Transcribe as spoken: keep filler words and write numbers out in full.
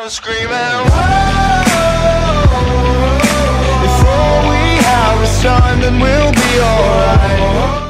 and screaming, whoa. If all we have is time, then we'll be alright.